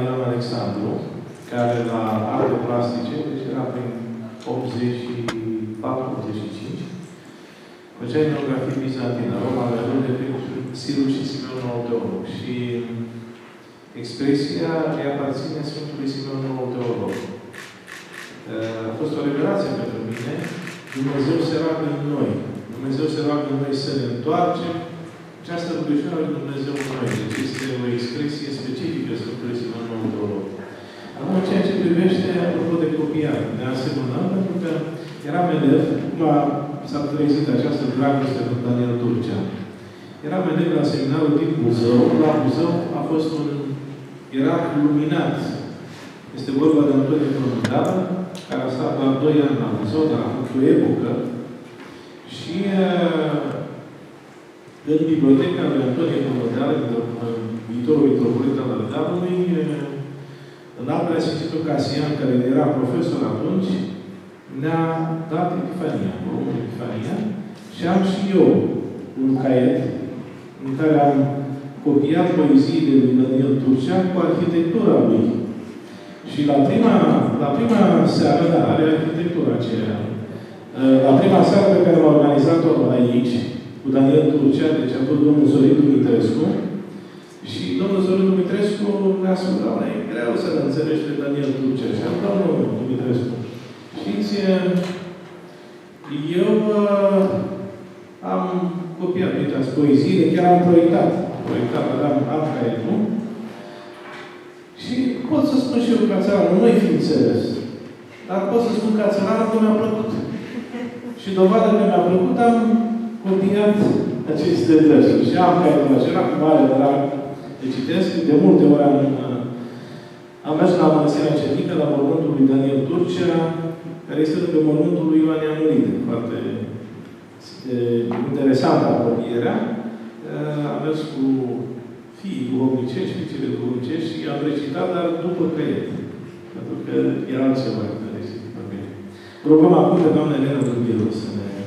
Ion Alexandru, care la arte plastice, deci era prin 84-85, făcea etnografie bizantină, Roma de prin Sirul și Simeon Noul Teolog. Și expresia îi aparține Sfântului Simeon Noul Teolog. A fost o revelație pentru mine. Dumnezeu se roagă în noi. Dumnezeu se roagă în noi să ne întoarcem. Această rugăciune a lui Dumnezeu în noi. Deci este o expresie specifică Sfântului Simeon Noul Teolog. Acum, în ceea ce privește, apropo de copiat, ne asemănăm, pentru că eram elev, s-a trezit această dragoste cu Daniel Turcea. Eram elev la seminarul din Buzău. La Buzău a fost un ierarh luminat. Este vorba de Antonie Promundală, care a stat doar 2 ani la Buzău, dar a făcut o epocă. Și în biblioteca lui Antonie Promundală, viitorul mitropolit al Ardealului, în Albrea Sfințitul Casian, care era profesor atunci, ne-a dat Epifania, volumul Epifania, și am și eu un caiet în care am copiat poeziile lui Daniel Turcea cu arhitectura lui. Și la prima seară, da, are arhitectura aceea. La prima seară pe care am organizat-o aici, cu Daniel Turcea, deci a fost domnul Sorin Dumitrescu, și domnul Sorin Dumitrescu ne-a spus, doamne, e greu să-l înțelegi pe Daniel Turcea. Și am, domnul Dumitrescu, știți, eu am copiat, uitați, poeziile, chiar am proiectat, am caietul. Și pot să spun și eu ca țăranul, nu-i fi înțeles. Dar pot să spun ca țăranul că mi-a plăcut. Și dovadă că mi-a plăcut, am copiat aceste versuri. Și am caietul acela cu mare drag de citesc. De multe ori am mers la Mănăstirea Cernică, la mormântul lui Daniel Turcea, care este lângă mormântul lui Ioan Ianuride. Foarte interesantă apropierea. Am mers cu fiii duhovnicești, fiicele duhovnicești și am recitat, dar după creiet. Pentru că era altceva care recitat. Rugăm acum pe Doamna Elena Dubielu să ne